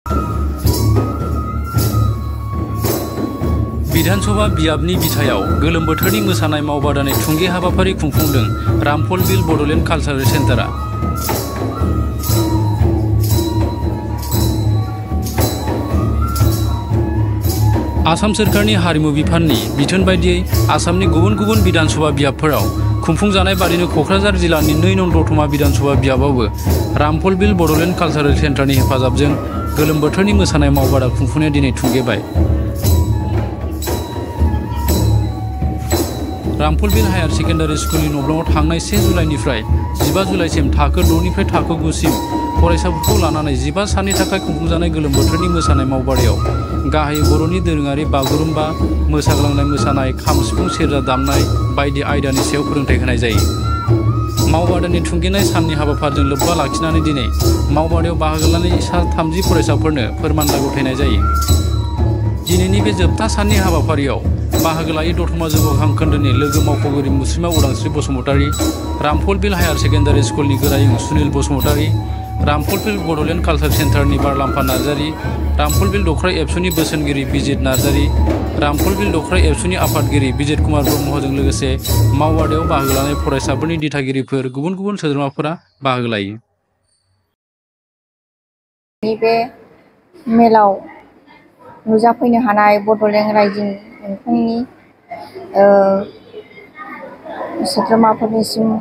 विधानसभा बियाबनि बिथायाव गोलोम बोथोरनि मोसानाय मावबादानि थुंगे हाबाफारि खुंफुंदों मफलब बड'लेण्ड कालचारेल सेन्टारा। आसाम सोरखारनि हारिमु बिफाननि बिथोन बायदियै आसामनि गुबुन गुबुन विधानसभा बियाबफोराव खुंफुंजानाय बादिनो क'क्राझार जिल्लानि 2 नं दतमा विधानसभा बियाबावबो मफलब बड'लेण्ड कालचारेल सेन्टारनि हेफाजाबजों गोलोम बोथोरनि मोसानाय मावबादा खुंफुंनाया दिनै थुंगेबाय। मफलब हायार सेकेन्डारि स्कुलनि नब्लङाव थांनाय 1 जुलाइनिफ्राय 15 जुलाइसिम थाखो 6 निफ्राय थाखो 9 सिम फरायसाफोरखौ लानानै 15 साननि थाखाय खुंफुंजानाय गोलोम बोथोरनि मोसानाय मावबादायाव गाहायै बर'नि दोरोङारि बागुरुम्बा, मोसाग्लांनाय मोसानाय, खाम सिफुं सेरजा दामनाय बायदि आयदानि सायाव फोरोंथाय होनाय जायो। मावबादानि थुंगेनाय साननि हाबाफारिजों लोब्बा लाखिनानै दिनै मावबादायाव बाहागो लानाय सा 30 फरायसाफोरनो फोरमानलाइ गथायनाय जायो। दिनैनि बे जोबथा साननि हाबाफारियाव बाहागो लायै दतमा जौगाखां खोन्दोनि लोगो मावख'गिरि मुस्रिमा उदांस्रि बसुमतारी, मफलब हायार सेकेन्डारि स्कुलनि गोरायुं सुनिल बसुमतारी, मफलब बड'लेण्ड कालचार सेन्टारनि बारलाम्फा नार्जारी, मफलब दख्राय एबसुनि बोसोनगिरि बिजित नार्जारी, मफलब दख्राय एबसुनि आफादगिरि बिजित कुमार ब्रह्मजों लोगोसे मावबादायाव बाहागो लानाय फरायसाफोरनि दिथागिरिफोर गुबुन गुबुन सोद्रोमाफोरा बाहागो लायो। बे मेलाव नुजाफैनो हानाय बड'लेण्ड रायजोनि मोनफ्रोमनि सोद्रोमाफोरनिसिम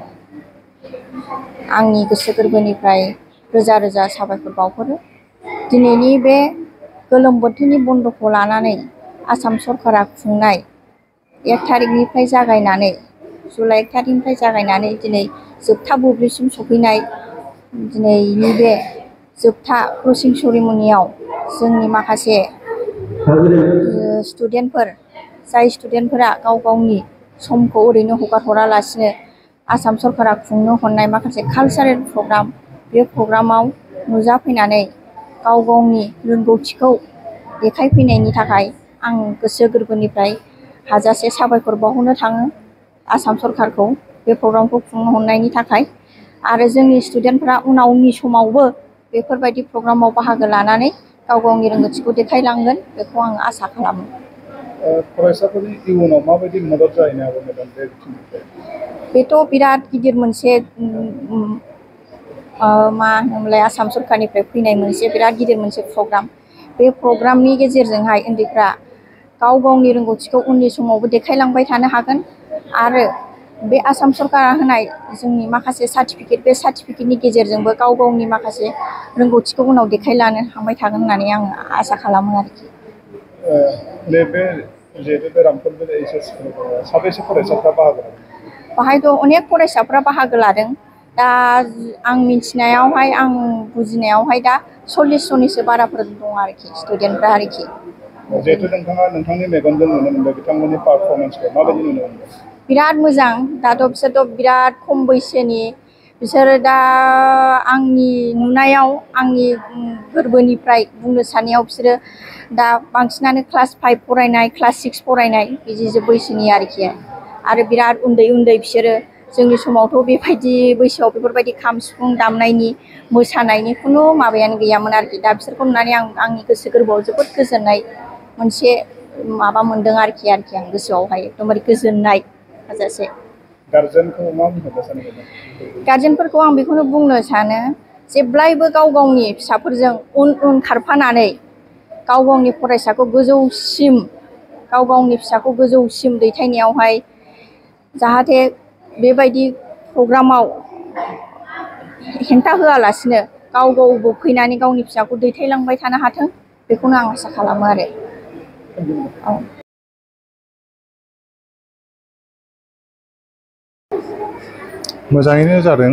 आंनि गोसो गोरबोनिफ्राय रोजा रोजा साबायखर बावहरो। दिनैनि बे गोलोम बोथोरनि बन्द'खौ लानानै आसाम सरकारा खुंनाय 1 थारिखनिफ्राय जागायनानै जुलाइ 1 थारिखनिफ्राय जागायनानै दिनै जोबथा बुब्लिसिम सफैनाय दिनैनि बे जोबथा क्लसिं सेरेमनियाव जोंनि माखासे स्टुडेन्टफोर जाय स्टुडेन्टफोरा गाव गावनि समखौ ओरैनो हगारहरालासिनो आसाम सरकारा खुंनो हरनाय माखासे कालचारेल प्रग्राम बे प्रग्रामाव नुजाफैनानै गाव गावनि रोंगौथिखौ देखायफैनायनि थाखाय आं गोसो गोरबोनिफ्राय हाजासे साबायखर बावहरनो थाङो आसाम सरकारखौ बे प्रग्रामखौ खुंनो हरनायनि थाखाय। आरो जोंनि स्टुडेन्टफोरा उननि समावबो बेफोरबायदि प्रग्रामाव बाहागो लानानै गाव गावनि रोंगौथिखौ देखायलांगोन बेखौ आं आसा खालामो। फरायसाफोरनि इयुनाव माबायदि मदद जाहैनो हागौ मेडाम बे बिथिंनिफ्राय? बेथ' बिराद गिदिर मोनसे मा होनोमोनलाय आसाम सरकारनिफ्राय फैनाय मोनसे बिराद गिदिर मोनसे प्रग्राम। बे प्रग्रामनि गेजेरजोंहाय उन्दैफ्रा गाव गावनि रोंगौथिखौ उननि समावबो देखायलांबाय थानो हागोन आरो बे आसाम सरकारा होनाय जोंनि माखासे सार्टिफिकेट बे सार्टिफिकेटनि गेजेरजोंबो गाव गावनि माखासे रोंगौथिखौ उनाव देखायलांनो हाबाय थागोन होननानै आं आसा खालामो आरोखि। नैबे जिहेतु बे मफलब साबेसे फरायसाफ्रा बाहागो लादों? बाहायथ' अनेक फरायसाफ्रा बाहागो लादों। दा आं मिथिनायावहाय आं बुजिनायावहाय दा 40 जननिसो बाराफोर दं आरोखि स्टुडेन्टफ्रा आरोखि। जिहेतु नोंथाङा नोंथांनि मेगनजों नुनो मोनबाय बिथांमोननि पारफरमेन्सखौ माबायदि नुनो मोनदों? बिराद मोजां। दाथ' बिसोरथ' बिराद खम बैसोनि बिसोरो दा आंनि नुनायाव आंनि गोरबोनिफ्राय बुंनो साननायाव बिसोरो दा बांसिनानो क्लास 5 फरायनाय क्लास 6 फरायनाय बिदि बैसोनि आरोखि। आरो बिराद उन्दै उन्दै बिसोरो जोंनि समावथ' बेबायदि बैसोआव बेफोरबायदि खाम सिफुं दामनायनि मोसानायनि खुनु माबायानो गैयामोन आरोखि। दा बिसोरखौ नुनानै आंनि गोसो गोरबोआव जोबोद गोजोननाय मोनसे माबा मोनदों आरोखि आं गोसोआवहाय एकदमबारे गोजोननाय हाजासे। गार्जेनखौ मा बुंनो सानो? गार्जेनफोरखौ आं बेखौनो बुंनो सानो जेब्लायबो गाव गावनि फिसाफोरजों उन खारफानानै गाव गावनि फरायसाखौ गाव गावनि फिसाखौ गोजौसिम दैथायनायावहाय जाहाथे बेबायदि प्रग्रामाव हेंथा होआलासिनो गाव गावबो फैनानै गावनि फिसाखौ दैथायलांबाय थानो हाथों बेखौनो आं आसा खालामो आरो। औ। मोजाङैनो जादों।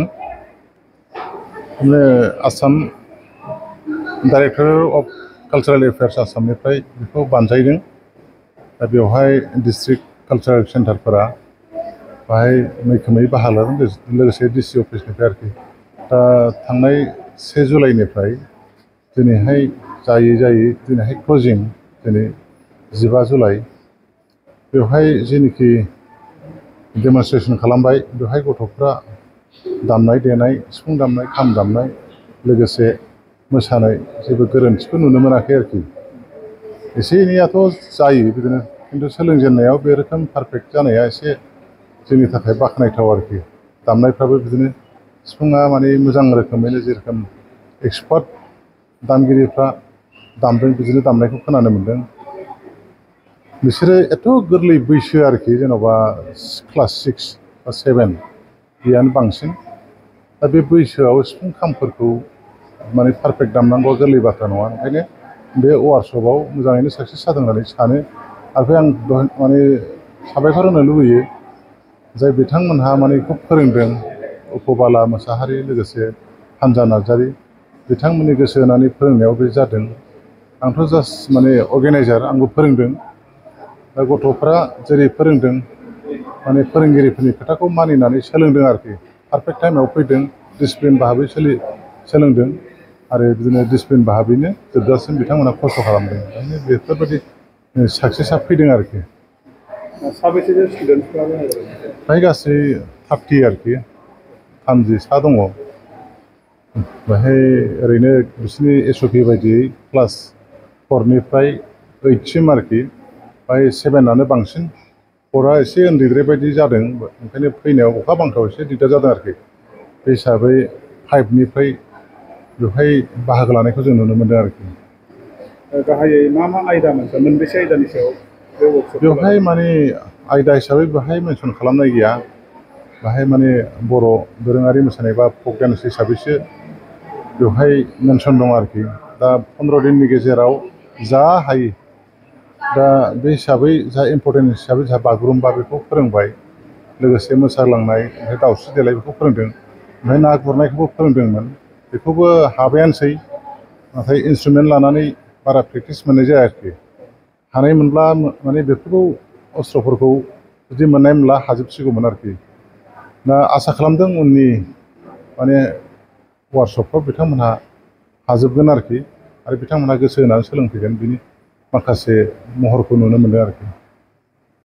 Assam director of cultural affairs आसामनिफ्राय बेखौ बानजायदों। दा बेवहाय डिस्ट्रिक्ट कालचारेल सेन्टारफोरा बाहाय मैखोमै बाहागो लादों लोगोसे डिसि अफिसनिफ्राय आरोखि। दा थांनाय 1 जुलाइनिफ्राय दिनैहाय जायै दिनैहाय क्लजिं दिनै 15 जुलाइ बेवहाय जेनोखि डेमनस्ट्रेसन खालामबाय बेवहाय गथ'फ्रा दामनाय देनाय सिफुं दामनाय खाम दामनाय लोगोसे मोसानाय जेबो गोरोन्थिखौ नुनो मोनाखै आरोखि एसे एनैयाथ' जायो बिदिनो खिन्थु सोलोंजेननायाव बे रोखोम पारफेक्ट जानाया एसे जोंनि थाखाय बाख्नायथाव आरोखि दामनायफ्राबो बिदिनो सिफुङा माने मोजां रोखोमैनो जेरोखोम एक्सपार्ट दामगिरिफ्रा दामदों बिदिनो दामनायखौ खोनानो मोन्दों बिसोरो एथ' गोरलै बैसो आरोखि जेन'बा क्लास 6 बा 7 बेयानो बांसिन दा बे बैसोआव सिफुं खामफोरखौ माने पारफेक्ट दामनांगौआ गोरलै बाथ्रा नङा ओंखायनो बे वार्कशपआव मोजाङैनो साक्सेस जादों होननानै सानो आरो आं माने साबायखर होनो लुबैयो जाय बिथांमोनहा माने बेखौ फोरोंदों उपबाला मोसाहारि लोगोसे हानजा नार्जारि बिथांमोननि गोसो होनानै फोरोंनायाव बे जादों आंथ' जास्ट माने अर्गेनाइजार आंबो फोरोंदों दा गथ'फ्रा जेरै फोरोंदों माने फोरोंगिरिफोरनि खोथाखौ मानिनानै सोलोंदों आरोखि पारफेक्ट टाइमाव फैदों डिसिप्लिन भाबै सोलोंदों आरो बिदिनो डिसिप्लिन भाबैनो जोबजासिम बिथांमोना खस्थ' खालामदों ओंखायनो बेफोरबायदि साक्सेसआ फैदों आरोखि साबेसे स्टुडेन्टफ्रा फ्राय गासै 30 आरोखि 30 दङ बेहाय ओरैनो बिसोरनि एसअपि बायदियै क्लास 4निफ्राय 8सिम आरोखि बाय 7आनो बांसिन 4आ एसे उन्दैद्राय बायदि जादों ओंखायनो फैनायाव अखा बांखायाव एसे दिगदार जादों आरोखि बे हिसाबै 5निफ्राय बेवहाय बाहागो लानायखौ जों नुनो मोन्दों आरोखि गाहायै मा आयदा मोनबेसे आयदानि सायाव बेवहाय माने आयदा हिसाबै बेवहाय मेनसन खालामनाय गैया बेवहाय माने बर' दोरोङारि मोसानाय बा फक डान्स हिसाबैसो बेवहाय मेनसन दं आरोखि दा 15 दिननि गेजेराव जा हायो दा बे हिसाबै जा इम्परटेन्ट हिसाबै जा बागुरुम्बा बेखौ फोरोंबाय लोगोसे मोसालांनाय ओमफ्राय दावस्रि देलाय बेखौ फोरोंदों ओमफ्राय ना गुरनायखौबो फोरोंदोंमोन बेखौबो हाबायानोसै नाथाय इन्सट्रुमेन्ट लानानै बारा प्रेक्टिस मोननाय जाया आरोखि हानाय मोनब्ला माने बेफोरखौ अस्त्रफोरखौ जुदि मोननाय मोनब्ला हाजोबसिगौमोन आरोखि दा आसा खालामदों उननि माने वार्कशपफ्राव बिथांमोनहा हाजोबगोन आरोखि आरो बिथांमोनहा गोसो होनानै सोलोंफैगोन बिनि माखासे महरखौ नुनो मोनदों आरोखि